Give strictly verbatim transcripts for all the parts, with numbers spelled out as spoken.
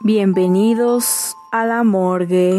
Bienvenidos a la morgue.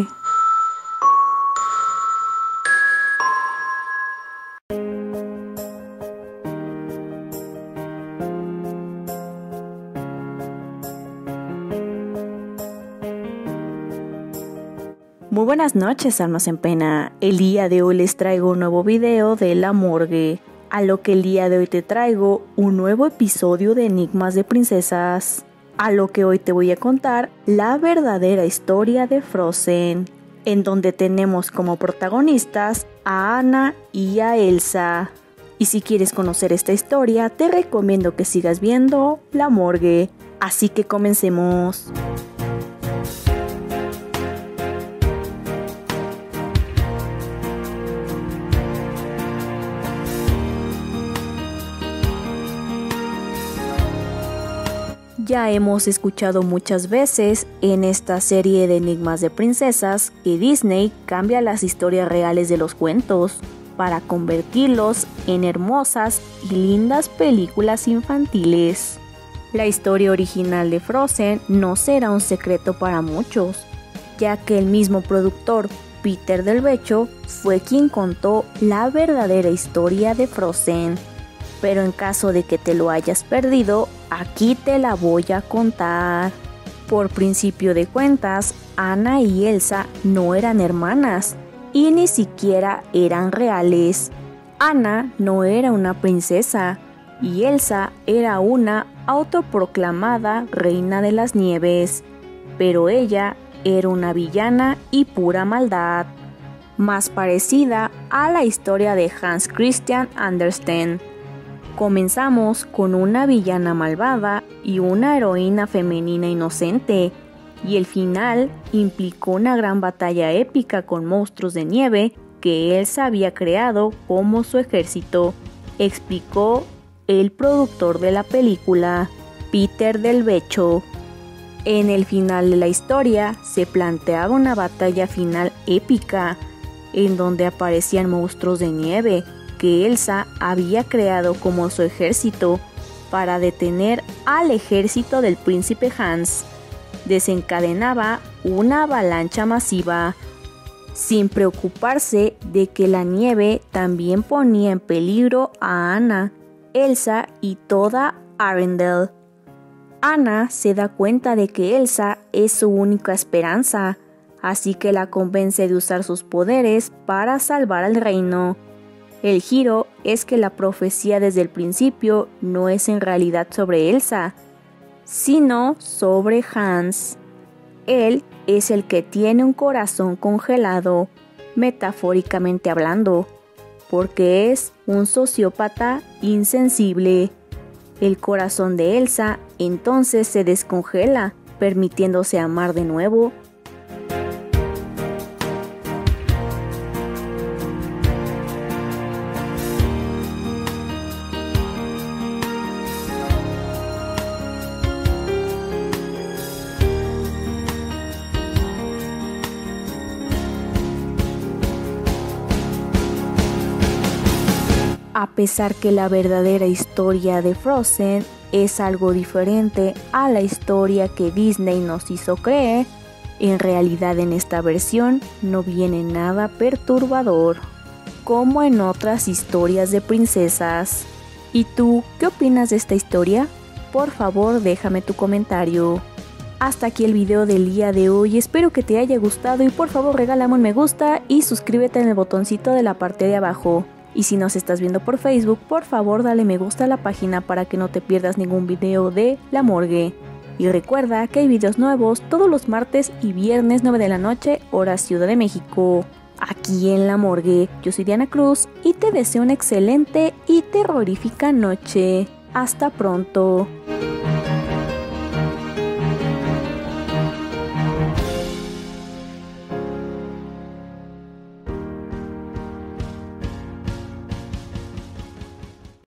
Muy buenas noches, almas en pena. El día de hoy les traigo un nuevo video de la morgue. A lo que el día de hoy te traigo un nuevo episodio de Enigmas de Princesas. A lo que hoy te voy a contar la verdadera historia de Frozen, en donde tenemos como protagonistas a Anna y a Elsa. Y si quieres conocer esta historia, te recomiendo que sigas viendo La Morgue. Así que comencemos. Ya hemos escuchado muchas veces en esta serie de Enigmas de Princesas que Disney cambia las historias reales de los cuentos para convertirlos en hermosas y lindas películas infantiles. La historia original de Frozen no será un secreto para muchos, ya que el mismo productor, Peter Del Vecchio, fue quien contó la verdadera historia de Frozen. Pero en caso de que te lo hayas perdido, aquí te la voy a contar. Por principio de cuentas, Anna y Elsa no eran hermanas y ni siquiera eran reales. Anna no era una princesa y Elsa era una autoproclamada reina de las nieves, pero ella era una villana y pura maldad, más parecida a la historia de Hans Christian Andersen. Comenzamos con una villana malvada y una heroína femenina inocente, y el final implicó una gran batalla épica con monstruos de nieve que Elsa había creado como su ejército, explicó el productor de la película, Peter Del Vecchio. En el final de la historia se planteaba una batalla final épica, en donde aparecían monstruos de nieve que Elsa había creado como su ejército para detener al ejército del príncipe Hans. Desencadenaba una avalancha masiva, sin preocuparse de que la nieve también ponía en peligro a Anna, Elsa y toda Arendelle. Anna se da cuenta de que Elsa es su única esperanza, así que la convence de usar sus poderes para salvar al reino. El giro es que la profecía desde el principio no es en realidad sobre Elsa, sino sobre Hans. Él es el que tiene un corazón congelado, metafóricamente hablando, porque es un sociópata insensible. El corazón de Elsa entonces se descongela, permitiéndose amar de nuevo. A pesar que la verdadera historia de Frozen es algo diferente a la historia que Disney nos hizo creer, en realidad en esta versión no viene nada perturbador, como en otras historias de princesas. ¿Y tú qué opinas de esta historia? Por favor, déjame tu comentario. Hasta aquí el video del día de hoy, espero que te haya gustado y por favor regálame un me gusta y suscríbete en el botoncito de la parte de abajo. Y si nos estás viendo por Facebook, por favor dale me gusta a la página para que no te pierdas ningún video de La Morgue. Y recuerda que hay videos nuevos todos los martes y viernes nueve de la noche, hora Ciudad de México, aquí en La Morgue. Yo soy Diana Cruz y te deseo una excelente y terrorífica noche. Hasta pronto.